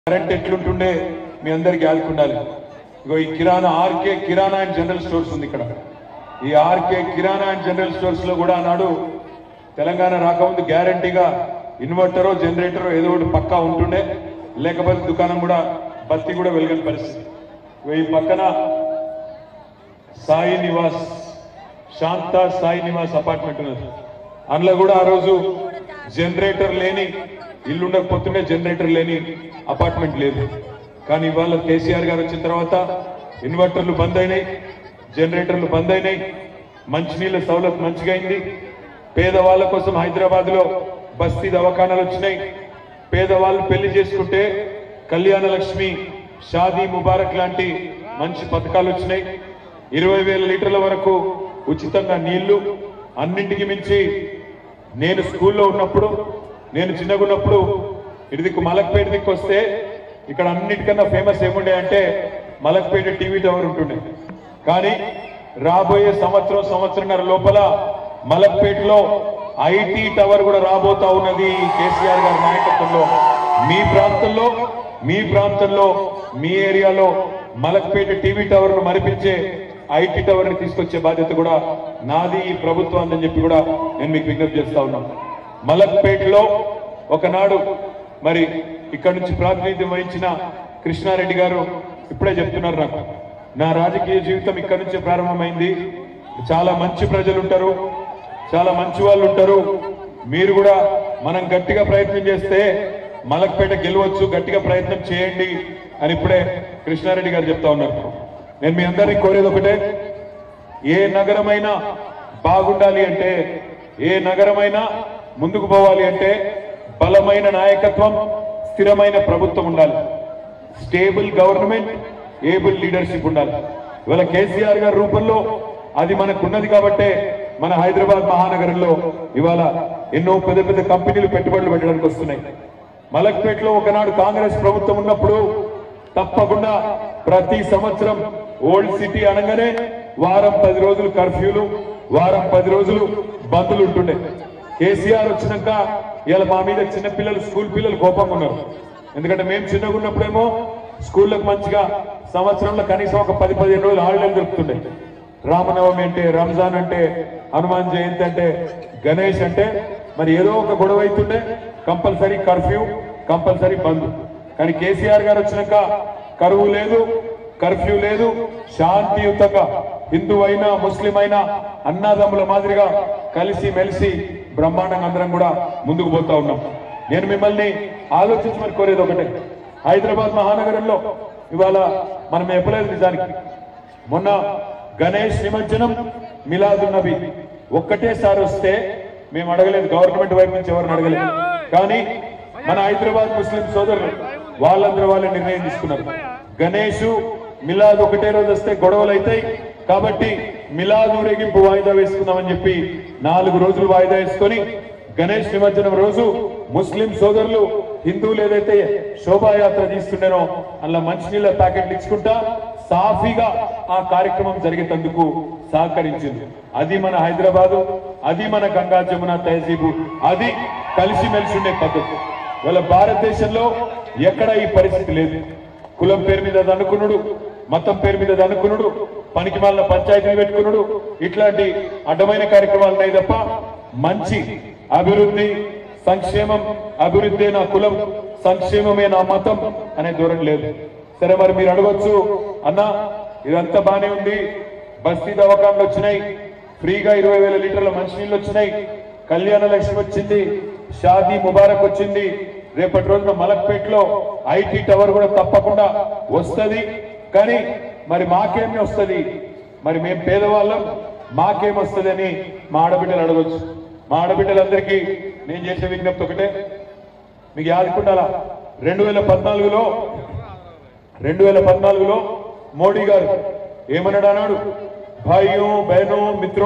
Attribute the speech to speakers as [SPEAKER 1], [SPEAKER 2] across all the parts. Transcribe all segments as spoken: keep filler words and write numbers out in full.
[SPEAKER 1] Current ఎట్లుంటుండే మీ అందరికి ఆదుకుండాలి. ఇగో ఈ kirana RK kirana and general stores ఉంది ఇక్కడ. ఈ RK kirana and general stores లో కూడా నాడు తెలంగాణ రాకముందు గ్యారంటీగా ఇన్వర్టరో జనరేటరో ఏదో ఒకటి పక్కా ఉంటుండే, లేకపోతే దుకాణం కూడా బత్తి కూడా వెలగని పరిస్థితి. ఈ పక్కన సాయి నివాస్ శాంత సాయి నివాస్ అపార్ట్మెంట్ ఉన్నది. అందులో కూడా ఆ రోజు జనరేటర్ లేని ఇల్లు ఉండకపోతుండే, జనరేటర్ లేని అపార్ట్మెంట్ లేదు. కానీ ఇవాళ కేసీఆర్ గారు వచ్చిన తర్వాత ఇన్వర్టర్లు బంద్ అయినాయి, జనరేటర్లు బంద్ అయినాయి, మంచినీళ్ళ సౌలభ్యం మంచిగా అయింది. పేదవాళ్ళ కోసం హైదరాబాద్ లో బస్తీ దవాఖానాలు వచ్చినాయి. పేదవాళ్ళు పెళ్లి చేసుకుంటే కళ్యాణ లక్ష్మి, షాదీ ముబారక్ లాంటి మంచి పథకాలు వచ్చినాయి. ఇరవై వేల లీటర్ల వరకు ఉచితంగా నీళ్లు. అన్నింటికి మించి నేను స్కూల్లో ఉన్నప్పుడు, నేను చిన్నగా ఉన్నప్పుడు ఇటు దిక్కు మలక్పేట దిక్కు వస్తే ఇక్కడ అన్నిటికన్నా ఫేమస్ ఏముండే అంటే మలక్పేట టీవీ టవర్ ఉంటుండే. కానీ రాబోయే సంవత్సరం సంవత్సరంన్నర లోపల మలక్పేటలో ఐటీ టవర్ కూడా రాబోతా ఉన్నది కేసీఆర్ గారి నాయకత్వంలో. మీ ప్రాంతంలో మీ ప్రాంతంలో మీ ఏరియాలో మలక్పేట టీవీ టవర్ ను మరిపించే ఐటీ టవర్ ని తీసుకొచ్చే బాధ్యత కూడా నాది, ఈ ప్రభుత్వం అని చెప్పి కూడా నేను మీకు విజ్ఞప్తి చేస్తా ఉన్నాను. మలక్పేటలో ఒకనాడు మరి ఇక్కడ నుంచి ప్రాతినిధ్యం వహించిన కృష్ణారెడ్డి గారు ఇప్పుడే చెప్తున్నారు, నాకు నా రాజకీయ జీవితం ఇక్కడ నుంచే ప్రారంభమైంది. చాలా మంచి ప్రజలు ఉంటారు, చాలా మంచి వాళ్ళు ఉంటారు. మీరు కూడా మనం గట్టిగా ప్రయత్నం చేస్తే మలక్పేట గెలవచ్చు, గట్టిగా ప్రయత్నం చేయండి అని ఇప్పుడే కృష్ణారెడ్డి గారు చెప్తా ఉన్నారు. నేను మీ అందరినీ కోరేది ఒకటే, ఏ నగరమైనా బాగుండాలి అంటే, ఏ నగరమైనా ముందుకు పోవాలి అంటే బలమైన నాయకత్వం, స్థిరమైన ప్రభుత్వం ఉండాలి. స్టేబుల్ గవర్నమెంట్, ఏబుల్ లీడర్షిప్ ఉండాలి. ఇవాళ కేసీఆర్ గారి రూపంలో అది మనకున్నది కాబట్టే మన హైదరాబాద్ మహానగరంలో ఇవాళ ఎన్నో పెద్ద పెద్ద కంపెనీలు పెట్టుబడులు పెట్టడానికి వస్తున్నాయి. మలక్పేటలో ఒకనాడు కాంగ్రెస్ ప్రభుత్వం ఉన్నప్పుడు తప్పకుండా ప్రతి సంవత్సరం ఓల్డ్ సిటీ అనగానే వారం పది రోజులు కర్ఫ్యూలు, వారం పది రోజులు బంద్లు ఉంటుండే. కేసీఆర్ వచ్చినాక ఇవాళ మా మీద చిన్న పిల్లలు, స్కూల్ పిల్లలు కోపంగా ఉన్నారు. ఎందుకంటే మేము చిన్నగా ఉన్నప్పుడేమో స్కూళ్ళకు మంచిగా సంవత్సరంలో కనీసం ఒక పది పదిహేను రోజులు హాలిడేలు దొరుకుతుండే. రామనవమి అంటే, రంజాన్ అంటే, హనుమాన్ జయంతి అంటే, గణేష్ అంటే మరి ఏదో ఒక గొడవ అవుతుండే, కంపల్సరీ కర్ఫ్యూ, కంపల్సరీ బంద్. కానీ కేసీఆర్ గారు వచ్చినాక కరువు లేదు, కర్ఫ్యూ లేదు, శాంతియుతంగా హిందూ అయినా ముస్లిం అయినా అన్నాదమ్ముల మాదిరిగా కలిసి మెలిసి బ్రహ్మాండంగా అందరం కూడా ముందుకు పోతా ఉన్నాం. నేను మిమ్మల్ని ఆలోచించమని కోరేది ఒకటే, హైదరాబాద్ మహానగరంలో ఇవాళ మనం చెప్పలేదు నిజానికి, మొన్న గణేష్ నిమజ్జనం, మిలాదున్ నబీ ఒక్కటేసారి వస్తే మేము అడగలేదు, గవర్నమెంట్ వైపు నుంచి ఎవరిని అడగలేదు. కానీ మన హైదరాబాద్ ముస్లిం సోదరులు వాళ్ళందరూ వాళ్ళే నిర్ణయం తీసుకున్నారు. గణేష్ మిలాద్ ఒకటే రోజు వస్తే గొడవలు అవుతాయి కాబట్టి మిలాద్ ఊరేగింపు వాయిదా వేసుకుందామని చెప్పి నాలుగు రోజులు వాయిదా వేసుకొని గణేష్ నిమజ్జనం రోజు ముస్లిం సోదరులు హిందువులు ఏదైతే శోభాయాత్ర తీస్తుండేనో అలా మంచినీళ్ళ ప్యాకెట్లు ఇచ్చుకుంటా సాఫీగా ఆ కార్యక్రమం జరిగేందుకు సహకరించింది. అది మన హైదరాబాదు, అది మన గంగా జమున తహజీబు, అది కలిసిమెలిసి ఉండే పద్ధతి. వాళ్ళ భారతదేశంలో ఎక్కడ ఈ పరిస్థితి లేదు. కులం పేరు మీద దనుకునుడు, మతం పేరు మీద దనుకునుడు, పనికి మాలిన పంచాయతీలు పెట్టుకునుడు, ఇట్లాంటి అడ్డమైన కార్యక్రమాలు ఉన్నాయి తప్ప మంచి అభివృద్ధి, సంక్షేమం, అభివృద్ధి నా కులం, సంక్షేమమే నా మతం అనే ధోరణి లేదు. సరే, మరి మీరు అడగొచ్చు, అన్నా ఇదంతా బానే ఉంది, బస్తీ దవాఖానాలు వచ్చినాయి, ఫ్రీగా ఇరవై వేల లీటర్ల మంచినీళ్ళు వచ్చినాయి, కళ్యాణ లక్ష్మి వచ్చింది, షాదీ ముబారక్ వచ్చింది, రేపటి రోజున మలక్పేటలో ఐటీ టవర్ కూడా తప్పకుండా వస్తుంది. కానీ మరి మాకేమి వస్తుంది, మరి మేము పేదవాళ్ళం, మాకేం వస్తుంది అని మా ఆడబిడ్డలు అడగొచ్చు. మా ఆడబిడ్డలందరికీ నేను చేసే విజ్ఞప్తి ఒకటే, మీకు యాదుకుండాలా, రెండు వేల పద్నాలుగులో రెండు వేల పద్నాలుగులో మోడీ గారు ఏమన్నాడు అన్నాడు, భాయియో బహనో మిత్రో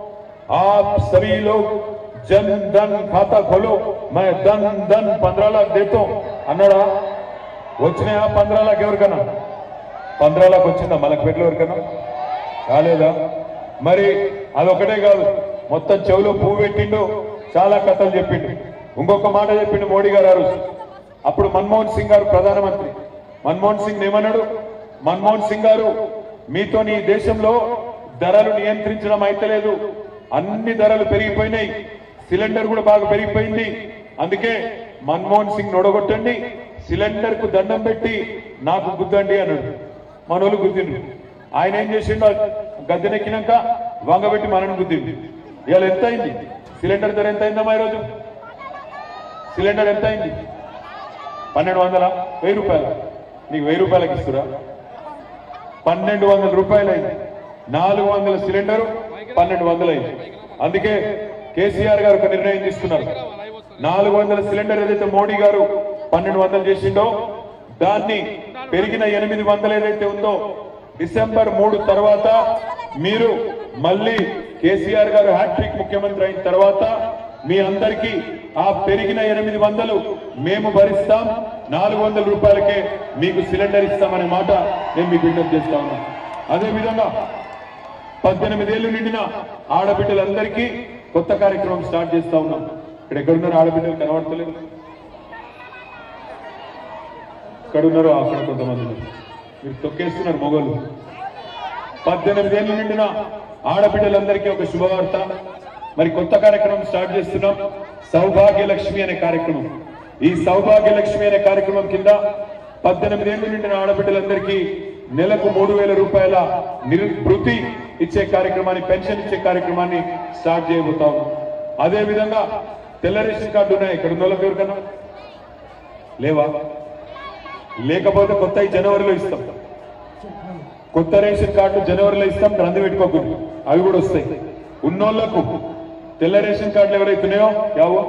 [SPEAKER 1] ఆప్ సభీ లోగ్ జన్ ధన్ ఖాతా ఖోలో మే ధన్ ధన్ పంద్రహ లాఖ్ దేతా అన్నాడా? వచ్చినాయా పంద్రహ లాఖ్? ఎవరికన్నా పంద్రహ లాఖ్ వచ్చిందా మలక్పేటలో? ఎవరికన్నా కాలేదా? మరి అదొకటే కాదు, మొత్తం చెవులో పువ్వు పెట్టిండు, చాలా కథలు చెప్పిండు. ఇంకొక మాట చెప్పిండు మోడీ గారు, అప్పుడు మన్మోహన్ సింగ్ గారు ప్రధానమంత్రి. మన్మోహన్ సింగ్ ఏమన్నాడు? మన్మోహన్ సింగ్ గారు, మీతో ఈ దేశంలో ధరలు నియంత్రించడం అయితలేదు, అన్ని ధరలు పెరిగిపోయినాయి, సిలిండర్ కూడా బాగా పెరిగిపోయింది, అందుకే మన్మోహన్ సింగ్ నొడగొట్టండి, సిలిండర్ కు దండం పెట్టి నాకు గుద్దండి అన్నాడు. మనోళ్ళు గుద్దిండు. ఆయన ఏం చేసిండు? గద్దెనెక్కినాక వంగబెట్టి మనని గుద్దిండు. ఇవాళ ఎంత అయింది సిలిండర్ ధర? ఎంత అయిందమ్మా ఈరోజు? సిలిండర్ ఎంత అయింది? పన్నెండు వందల వెయ్యి రూపాయలు. నీకు వెయ్యి రూపాయలకి ఇస్తురా? పన్నెండు వందల రూపాయలు అయింది. నాలుగు వందల సిలిండర్ పన్నెండు వందలు అయింది. అందుకే కేసీఆర్ గారు ఒక నిర్ణయం తీసుకున్నారు. నాలుగు వందల సిలిండర్ ఏదైతే మోడీ గారు పన్నెండు వందలు చేసిండో దాన్ని పెరిగిన ఎనిమిది వందలు ఏదైతే ఉందో డిసెంబర్ మూడు తర్వాత మీరు మళ్ళీ కేసీఆర్ గారు హ్యాట్రిక్ ముఖ్యమంత్రి అయిన తర్వాత మీ అందరికీ ఆ పెరిగిన ఎనిమిది వందలు మేము భరిస్తాం, నాలుగు వందల రూపాయలకే మీకు సిలిండర్ ఇస్తామనే మాట నేను మీకు విజ్ఞప్తి చేస్తా ఉన్నాను. అదేవిధంగా పద్దెనిమిదేళ్లు నిండిన ఆడబిడ్డలందరికీ కొత్త కార్యక్రమం స్టార్ట్ చేస్తా ఉన్నాం. ఇక్కడ ఎక్కడున్నారు ఆడబిడ్డలు? కనబడతలేదు. ఎక్కడున్నారో అక్కడ కొంతమంది మీరు తొక్కేస్తున్నారు మొగలు. పద్దెనిమిదేళ్లు నిండిన ఆడబిడ్డలందరికీ ఒక శుభవార్త. మరి కొత్త కార్యక్రమం స్టార్ట్ చేస్తున్నాం, సౌభాగ్య లక్ష్మి అనే కార్యక్రమం. ఈ సౌభాగ్య లక్ష్మి అనే కార్యక్రమం కింద పద్దెనిమిదేళ్లు నిండిన ఆడబిడ్డలందరికీ నెలకు మూడు వేల రూపాయల వృత్తి ఇచ్చే కార్యక్రమాన్ని, పెన్షన్ ఇచ్చే కార్యక్రమాన్ని స్టార్ట్ చేయబోతాం. అదే విధంగా తెల్ల రేషన్ కార్డు ఉన్నాయి. ఇక్కడ ఉన్న వాళ్ళకి ఎవరికన్నా లేవా? లేకపోతే కొత్త జనవరిలో ఇస్తాం. కొత్త రేషన్ కార్డు జనవరిలో ఇస్తాం, రంది పెట్టుకోకూడదు, అవి కూడా వస్తాయి. ఉన్నోళ్లకు తెల్ల రేషన్ కార్డులు ఎవరైతున్నాయో యావో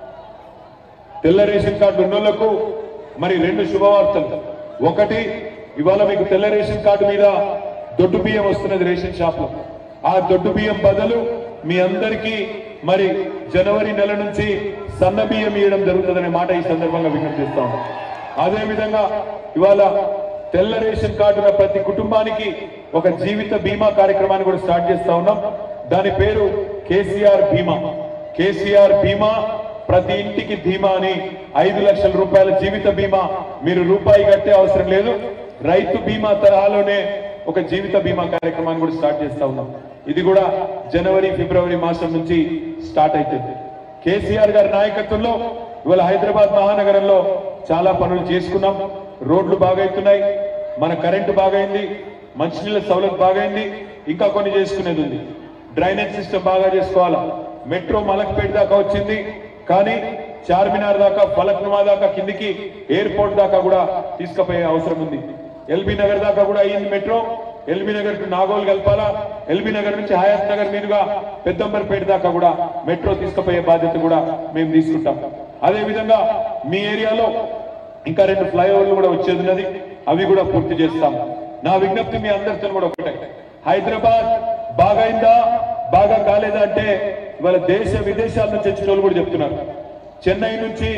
[SPEAKER 1] తెల్ల రేషన్ కార్డు ఉన్నోళ్లకు మరి రెండు శుభవార్తలు. ఒకటి, ఇవాళ మీకు తెల్ల రేషన్ కార్డు మీద దొడ్డు బియ్యం వస్తున్నది రేషన్ షాప్ లో. ఆ దొడ్డు బియ్యం బదులు మీ అందరికీ మరి జనవరి నెల నుంచి సన్న బియ్యం ఇవ్వడం జరుగుతుందనే మాట ఈ సందర్భంగా విజ్ఞప్తి చేస్తా ఉన్నాం. అదే విధంగా ఇవాళ తెల్ల రేషన్ కార్డుల ప్రతి కుటుంబానికి ఒక జీవిత బీమా కార్యక్రమాన్ని కూడా స్టార్ట్ చేస్తా ఉన్నాం. దాని పేరు కేసీఆర్ బీమా. కేసీఆర్ బీమా ప్రతి ఇంటికి ధీమా అని ఐదు లక్షల రూపాయల జీవిత బీమా. మీరు రూపాయి కట్టే అవసరం లేదు. రైతు బీమా తరహాలోనే ఒక జీవిత బీమా కార్యక్రమాన్ని కూడా స్టార్ట్ చేస్తా ఉన్నాం. ఇది కూడా జనవరి ఫిబ్రవరి మాసం నుంచి స్టార్ట్ అవుతుంది. కేసీఆర్ గారి నాయకత్వంలో ఇవాళ హైదరాబాద్ మహానగరంలో చాలా పనులు చేసుకున్నాం. రోడ్లు బాగైతున్నాయి, మన కరెంటు బాగైంది, మంచినీళ్ళ సౌలభ్యం బాగైంది, ఇంకా కొన్ని చేసుకునేది ఉంది. డ్రైనేజ్ సిస్టమ్ బాగా చేసుకోవాలా. మెట్రో మలక్పేట దాకా వచ్చింది, కానీ చార్మినార్ దాకా, ఫలక్నుమా దాకా, కిందికి ఎయిర్పోర్ట్ దాకా కూడా తీసుకుపోయే అవసరం ఉంది. ఎల్బీ నగర్ దాకా కూడా అయ్యింది metro. LB Nagar to Nagole కలపాలా. ఎల్బీ నగర్ నుంచి హయాత్ నగర్ మీదుగా పెద్దంబర్పేట దాకా కూడా మెట్రో తీసుకుపోయే బాధ్యత కూడా మేము తీసుకుంటాం. అదే విధంగా మీ ఏరియాలో ఇంకా రెండు ఫ్లైఓవర్లు కూడా వచ్చేది ఉన్నది, అవి కూడా పూర్తి చేస్తాం. నా విజ్ఞప్తి మీ అందరితో కూడా ఒకటే, హైదరాబాద్ బాగైందా బాగా కాలేదా అంటే ఇవాళ దేశ విదేశాల నుంచి వచ్చిన వాళ్ళు కూడా చెప్తున్నారు. చెన్నై నుంచి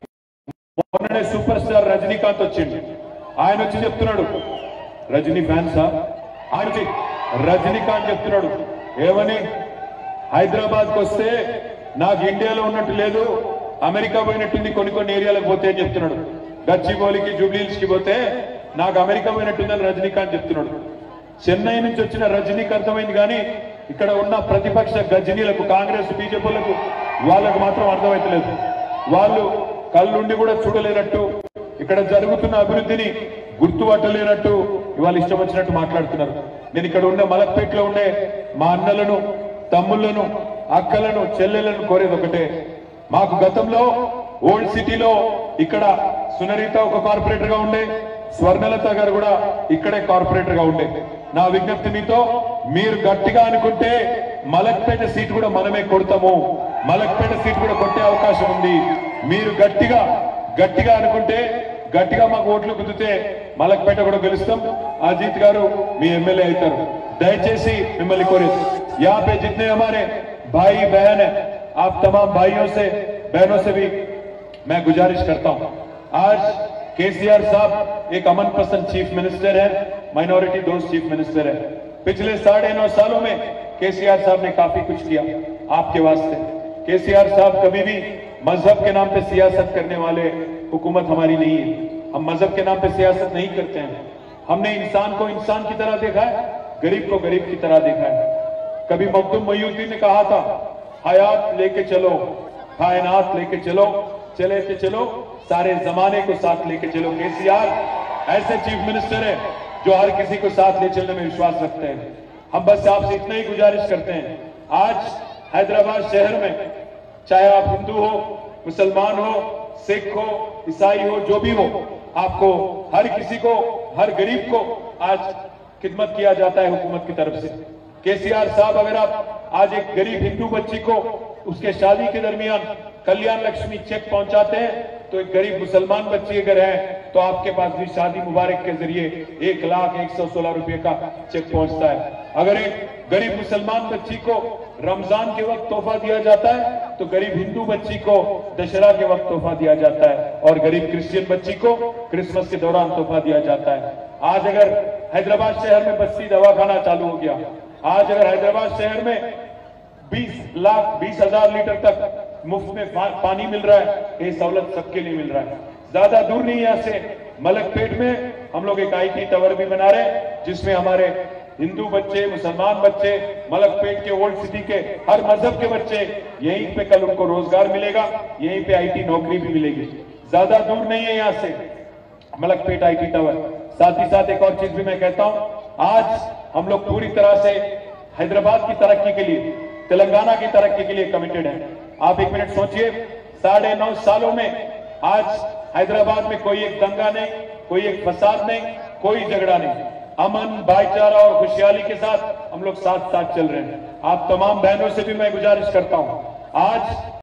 [SPEAKER 1] మొన్ననే సూపర్ స్టార్ రజనీకాంత్ వచ్చిండు. ఆయన వచ్చి చెప్తున్నాడు, రజనీ ఫ్యాన్సా? ఆయన రజనీకాంత్ చెప్తున్నాడు ఏమని, హైదరాబాద్కి వస్తే నాకు ఇండియాలో ఉన్నట్టు లేదు, అమెరికా పోయినట్టుంది, కొన్ని కొన్ని ఏరియాలకు పోతే అని చెప్తున్నాడు. గచ్చిబౌలికి, జూబ్లీహిల్స్ కి పోతే నాకు అమెరికా పోయినట్టుందని రజనీకాంత్ చెప్తున్నాడు. చెన్నై నుంచి వచ్చిన రజనీకి అర్థమైంది, కానీ ఇక్కడ ఉన్న ప్రతిపక్ష గజనీలకు, కాంగ్రెస్ బీజేపీలకు వాళ్ళకు మాత్రం అర్థమైతలేదు. వాళ్ళు కళ్ళుండి కూడా చూడలేనట్టు, ఇక్కడ జరుగుతున్న అభివృద్ధిని గుర్తుపట్టలేనట్టు ఇవాళ ఇష్టం వచ్చినట్టు మాట్లాడుతున్నారు. నేను ఇక్కడ ఉండే మలక్పేటలో ఉండే మా అన్నలను, తమ్ముళ్లను, అక్కలను, చెల్లెలను కోరేది ఒకటే, మాకు గతంలో ఓల్డ్ సిటీలో ఇక్కడ సునరీత ఒక కార్పొరేటర్ గా ఉండే, స్వర్ణలత గారు కూడా ఇక్కడే కార్పొరేటర్ గా ఉండే. నా విజ్ఞప్తి మీతో, మీరు గట్టిగా అనుకుంటే మలక్పేట సీట్ కూడా మనమే కొడతాము, మలక్పేట సీట్ కూడా కొట్టే అవకాశం ఉంది. మీరు గట్టిగా గట్టిగా అనుకుంటే, గట్టిగా మాకు ఓట్లు గుద్దితే మలక్పేట కూడా గెలుస్తాం. అజిత్ గారు మీ ఎమ్మెల్యే అవుతారు. దయచేసి మిమ్మల్ని కోరేది, यहाँ पे जितने हमारे भाई बहन है, आप तमाम भाइयों से बहनों से भी मैं गुजारिश करता हूं, आज केसीआर साहब एक अमन पसंद चीफ मिनिस्टर है, माइनॉरिटी दोस्त चीफ मिनिस्टर है. पिछले साढ़े नौ सालों में केसीआर साहब ने काफी कुछ किया आपके वास्ते. केसीआर साहब कभी भी मजहब के नाम पे सियासत करने वाले हुकूमत हमारी नहीं है। हम मजहब के नाम पे सियासत नहीं करते हैं। हमने इंसान को इंसान की तरह देखा है, गरीब को गरीब की तरह देखा है। कभी मखदूम मोइनुद्दीन ने कहा था, हयात लेके चलो, कायनात लेके चलो, चले के चलो, सारे जमाने को साथ लेके चलो। केसीआर ऐसे चीफ मिनिस्टर है जो हर किसी को साथ ले चलने में विश्वास रखते हैं। हम बस आपसे इतना ही गुजारिश करते हैं, आज हैदराबाद शहर में चाहे आप हिंदू हो, मुसलमान हो, सिख हो, ईसाई हो, जो भी हो, आपको हर किसी को, हर गरीब को आज खिदमत किया जाता है हुकूमत की तरफ से। केसीआर साहब, अगर आप आज एक गरीब हिंदू बच्ची को उसके शादी के दरमियान कल्याण लक्ष्मी चेक पहुंचाते हैं, तो एक गरीब मुसलमान बच्ची अगर है तो आपके पास भी शादी मुबारक के जरिए एक लाख एक सौ सोलह रुपए का चेक पहुंचता है। अगर एक गरीब मुसलमान बच्ची को रमजान के वक्त तोहफा दिया जाता है तो गरीब हिंदू बच्ची को दशहरा के वक्त तोहफा दिया जाता है, और गरीब क्रिश्चियन बच्ची को क्रिसमस के दौरान तोहफा दिया जाता है। आज अगर हैदराबाद शहर में बस्ती दवाखाना चालू हो गया, आज अगर हैदराबाद शहर में बीस लाख बीस हजार लीटर तक मुफ्त में पानी मिल रहा है, ये सहूलत सबके लिए मिल रहा है। ज्यादा दूर नहीं यहाँ से, मलकपेट में हम लोग एक आईटी टावर भी बना रहे हैं, जिसमें हमारे हिंदू बच्चे, मुसलमान बच्चे, मलकपेट के ओल्ड सिटी के हर मजहब के बच्चे, यहीं पे कल उनको रोजगार मिलेगा, यहीं पे आईटी नौकरी भी मिलेगी। ज्यादा दूर नहीं है यहाँ से मलकपेट आईटी टावर। साथ ही साथ एक और चीज भी मैं कहता हूँ, आज हम लोग पूरी तरह से हैदराबाद की तरक्की के लिए, तेलंगाना की तरक्की के लिए कमिटेड है। आप एक मिनट सोचिए, साढ़े नौ सालों में आज हैदराबाद में कोई एक दंगा नहीं, कोई एक फसाद नहीं, कोई झगड़ा नहीं, अमन, भाईचारा और खुशहाली के साथ हम लोग साथ साथ चल रहे हैं। आप तमाम बहनों से भी मैं गुजारिश करता हूं, आज